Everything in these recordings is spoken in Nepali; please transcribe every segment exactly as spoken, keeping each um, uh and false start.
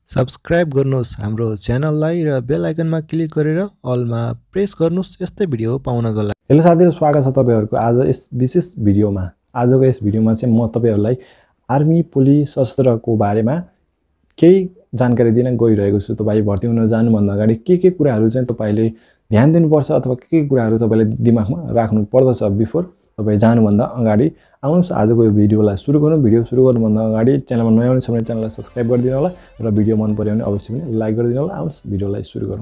सब्स्क्राइब गर्नुहोस् हाम्रो च्यानललाई र बेल आइकनमा क्लिक गरेर अलमा प्रेस गर्नुहोस् यस्तै भिडियो पाउनको लागि। हेलो साथीहरु, स्वागत छ तपाईहरुको आज यस विशेष भिडियोमा। आजको यस भिडियोमा चाहिँ म तपाईहरुलाई आर्मी पुलिस सशस्त्रको बारेमा केही जानकारी दिन गइरहेको छु। तपाई भर्ती हुन जानु भन्दा अगाडि के के कुराहरु चाहिँ तपाईले ध्यान दिनुपर्छ अथवा के के कुराहरु तपाईले दिमागमा राख्नु पर्दछ बिफोर तपाई जानु भन्दा अगाडि। आउनुस् आजको यो भिडियोलाई सुरु गरौँ। भिडियो सुरु गर्नु भन्दा अगाडि च्यानलमा नयाँ हुनुहुन्छ भने च्यानललाई सब्स्क्राइब गरिदिनु होला र भिडियो मन पर्यो भने अवश्य पनि लाइक गरिदिनु होला। आउनुस् भिडियोलाई सुरु गरौँ।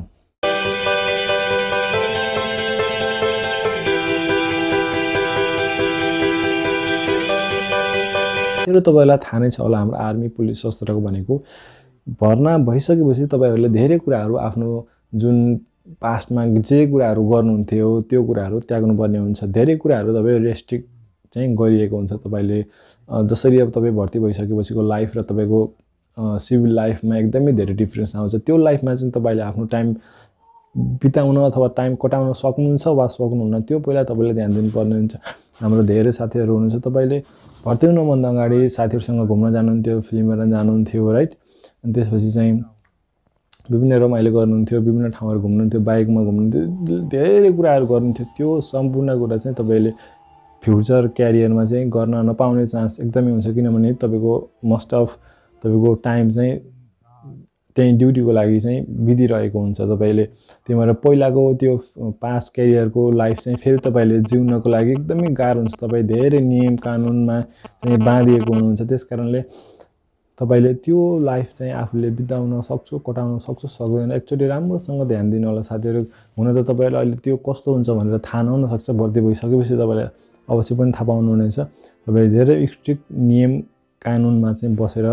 तेरो तपाईलाई थाहा नै छ होला हाम्रो आर्मी पुलिस सशस्त्रको भनेको भर्ना भइसकेपछि तपाईहरुले धेरै कुराहरु आफ्नो जुन पास्टमा जे कुराहरु गर्नुहुन्थ्यो त्यो कुराहरु त्याग्नु पर्ने हुन्छ। धेरै कुराहरु तपाई रेस्ट्रिक्ट चाहिँ गरिएको हुन्छ। तपाईले जसरी अब तपाई भर्ती भइसकेपछिको लाइफ र तपाईको सिभिल लाइफमा एकदमै धेरै डिफरेन्स आउँछ। त्यो लाइफमा चाहिँ तपाईले आफ्नो टाइम बिताउन अथवा टाइम कटाउन सक्नुहुन्छ वा सक्नुहुन्न त्यो पहिला तपाईले ध्यान दिनुपर्ने हुन्छ। हाम्रो धेरै साथीहरु हुनुहुन्छ तपाईले भर्ती हुन भन्दा अगाडि साथीहरुसँग घुम्न जानुहुन्थ्यो, फिल्म हेर्न जानुहुन्थ्यो, राइट? अनि त्यसपछि चाहिँ विभिन्न रमाइलो गर्नुहुन्थ्यो, विभिन्न ठाउँहरु घुम्नुहुन्थ्यो, बाइकमा घुम्नुहुन्थ्यो, धेरै कुराहरु गर्नुहुन्थ्यो। त्यो सम्पूर्ण कुरा चाहिँ तपाईले फ्युचर क्यारियरमा चाहिँ गर्न नपाउने चान्स एकदमै हुन्छ, किनभने तपाईको मोस्ट अफ तपाईको टाइम चाहिँ त्यही ड्युटीको लागि चाहिँ बिदिरहेको हुन्छ। तपाईले त्यही भएर पहिलाको त्यो पास्ट क्यारियरको लाइफ चाहिँ फेरि तपाईले जिउनको लागि एकदमै गाह्रो हुन्छ। तपाई धेरै नियम कानुनमा चाहिँ बाँधिएको हुनुहुन्छ। त्यसकारणले तपाईले त्यो लाइफ चाहिँ आफूले बिताउन सक्छु कटाउन सक्छु सक्दैन एकचोटी राम्रोसँग ध्यान दिनु होला साथीहरु। हुन त तपाईलाई अहिले त्यो कस्तो हुन्छ भनेर थाहा नहुन सक्छ, भर्ती भइसकेपछि तपाईले अवश्य पनि थाहा पाउनु हुनेछ। तपाई धेरै स्ट्रिक्ट नियम कानुनमा चाहिँ बसेर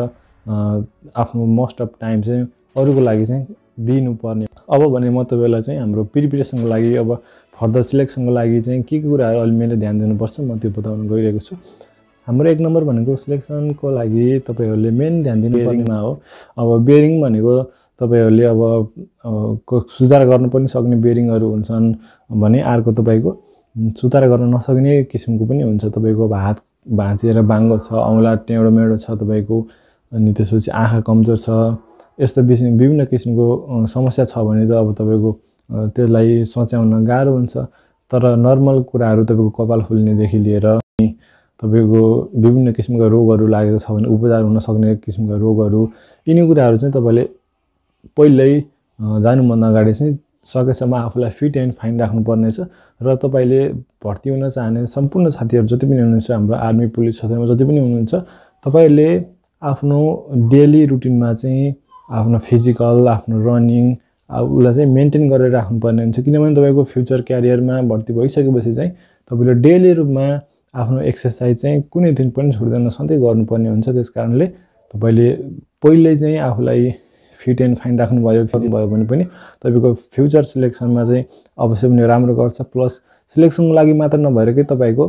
आफ्नो मोस्ट अफ टाइम चाहिँ अरूको लागि चाहिँ दिनुपर्ने। अब भने म तपाईलाई चाहिँ हाम्रो प्रिपरेसनको लागि अब फर्दर सिलेक्सनको लागि चाहिँ के के कुराहरु अलि मैले ध्यान दिनुपर्छ म त्यो बताउन गइरहेको छु। हाम्रो एक नम्बर भनेको सिलेक्सनको लागि तपाईहरुले मेन ध्यान दिनुपर्नेमा हो। अब बेयरिङ भनेको तपाईहरुले अब सुधार गर्न पनि सक्ने बेयरिङहरु हुन्छन् भने अर्को तपाईको सुधार गर्न नसक्ने किसिमको पनि हुन्छ। तपाईको हात भाँचिएर बाङ्गो छ, औँला टेढो मेढो छ तपाईको, अनि त्यसपछि आँखा कमजोर छ, यस्तो विभिन्न किसिमको समस्या छ भने त अब तपाईको त्यसलाई सच्याउन गाह्रो हुन्छ। तर नर्मल कुराहरु तपाईको कपाल फुल्नेदेखि लिएर तपाईको विभिन्न किसिमका रोगहरु लागेको छ भने उपचार हुन सक्ने किसिमका रोगहरु, यिनी कुराहरु चाहिँ तपाईले पहिल्यै जानु भन्दा अगाडि चाहिँ सकेसम्म आफूलाई फिट एन्ड फाइन राख्नु पर्नेछ। र तपाईले भर्ती हुन चाहने सम्पूर्ण साथीहरु जति पनि हुनुहुन्छ हाम्रो आर्मी पुलिस सशस्त्रमा जति पनि हुनुहुन्छ तपाईले आफ्नो डेली रुटिनमा चाहिँ आफ्नो फिजिकल आफ्नो रनिङ उलाई चाहिँ मेन्टेन गरेर राख्नु पर्ने हुन्छ। किनभने तपाईको फ्युचर क्यारियरमा भर्ती भइसकेपछि चाहिँ तपाईले डेली रूपमा आफ्नो एक्सरसाइज चाहिँ कुनै दिन पनि छुट्दैन सधैँ गर्नुपर्ने हुन्छ। त्यसकारणले तपाईले पहिले चाहिँ आफूलाई फिट एन्ड फाइन राख्नु भयो भयो भने पनि तपाईको फ्युचर सिलेक्सनमा चाहिँ अवश्य पनि राम्रो गर्छ। प्लस सिलेक्सनको लागि मात्र नभएर कि तपाईको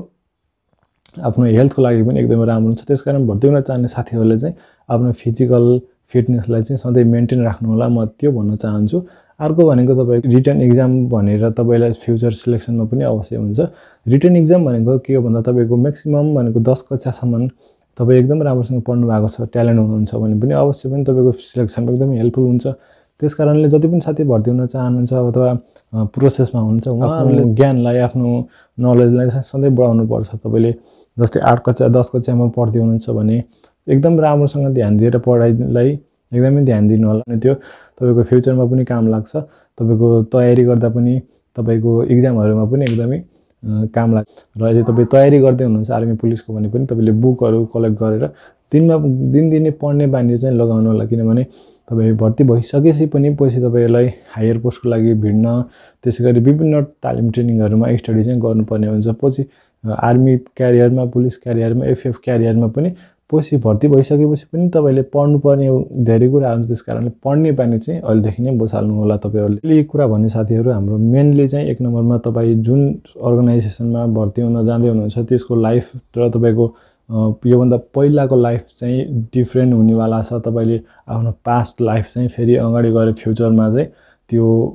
आफ्नो हेल्थको लागि पनि एकदमै राम्रो हुन्छ। त्यसकारण भर्ती हुन चाहने साथीहरुले चाहिँ आफ्नो फिजिकल फिटनेसलाई चाहिँ सधैँ मेन्टेन राख्नु होला, म त्यो भन्न चाहन्छु। अर्को भनेको तपाईको रिटन एक्जाम भनेर तपाईलाई फ्युचर सिलेक्सनमा पनि अवश्य हुन्छ। रिटन एक्जाम भनेको के हो भन्दा तपाईको म्याक्सिमम भनेको दस कक्षासम्म तपाई एकदम राम्रोसँग पढ्नु भएको छ, ट्यालेन्ट हुनुहुन्छ भने पनि अवश्य पनि तपाईको सिलेक्सनमा एकदमै हेल्पफुल हुन्छ। त्यसकारणले जति पनि साथी भर्ती हुन चाहनुहुन्छ अथवा प्रोसेसमा हुनुहुन्छ उहाँहरूले ज्ञानलाई आफ्नो नलेजलाई सधैँ बढाउनु पर्छ। तपाईले जस्तै आठ कक्षा दस कक्षामा पढ्दै हुनुहुन्छ भने एकदम राम्रोसँग ध्यान दिएर पढाइलाई एकदमै ध्यान दिनु होला। अनि त्यो तपाईको फ्युचरमा पनि काम लाग्छ। तपाईको तयारी गर्दा पनि तपाईको एक्जामहरुमा पनि एकदमै काम लाग्छ। र यदि तपाई तयारी गर्दै हुनुहुन्छ आर्मी पुलिसको भने पनि तपाईले बुकहरु कलेक्ट गरेर दिनमा दिनदिनै पढ्ने बानी चाहिँ लगाउनु होला। किनभने तपाई भर्ती भइसकेपछि पनि पछि तपाईलाई हायर पोस्टको लागि भिड्न त्यसैगरी विभिन्न तालिम ट्रेनिङहरुमा स्टडी चाहिँ गर्नुपर्ने हुन्छ। पछि आर्मी क्यारियरमा पुलिस क्यारियरमा एफएफ क्यारियरमा पनि पछि भर्ती भइसकेपछि पनि तपाईले पढ्नुपर्ने धेरै कुराहरु हुन्छ। त्यसकारणले पढ्ने बानी चाहिँ अहिलेदेखि नै बसाल्नु होला तपाईहरुले। यो कुरा भन्ने साथीहरु हाम्रो मेनली चाहिँ एक नम्बरमा तपाई जुन अर्गनाइजेसनमा भर्ती हुन जाँदै हुनुहुन्छ त्यसको लाइफ र तपाईको यो भन्दा पहिलाको लाइफ चाहिँ डिफरेन्ट हुनेवाला छ। तपाईले आफ्नो पास्ट लाइफ चाहिँ फेरि अगाडि गएर फ्युचरमा चाहिँ त्यो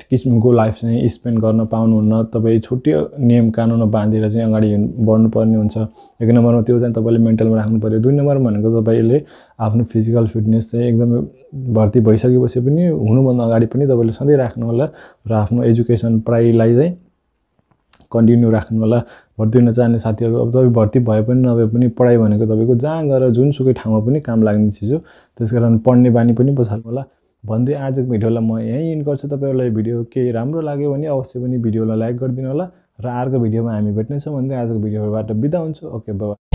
किसिमको लाइफ चाहिँ स्पेन्ड गर्न पाउनुहुन्न। तपाईँ छुट्टै नियम कानुनमा बाँधेर चाहिँ अगाडि बढ्नुपर्ने हुन्छ। एक नम्बरमा त्यो चाहिँ तपाईँले मेन्टलमा राख्नु पऱ्यो। दुई नम्बरमा भनेको तपाईँले आफ्नो फिजिकल फिटनेस चाहिँ एकदमै भर्ती भइसकेपछि पनि हुनुभन्दा अगाडि पनि तपाईँले सधैँ राख्नु होला र आफ्नो एजुकेसन पढाइलाई चाहिँ कन्टिन्यू राख्नु होला। भर्ती हुन चाहने साथीहरू, अब तपाईँ भर्ती भए पनि नभए पनि पढाइ भनेको तपाईँको जहाँ गएर जुनसुकै ठाउँमा पनि काम लाग्ने चिज हो। त्यसकारण पढ्ने बानी पनि बसाल्नु होला भन्दै आजको भिडियोलाई म यहीँ एन्ड गर्छु। तपाईँहरूलाई भिडियो केही राम्रो लाग्यो भने अवश्य पनि भिडियोलाई लाइक गरिदिनु होला र अर्को भिडियोमा हामी भेट्नेछौँ भन्दै आजको भिडियोबाट बिदा हुन्छु। Okay, by.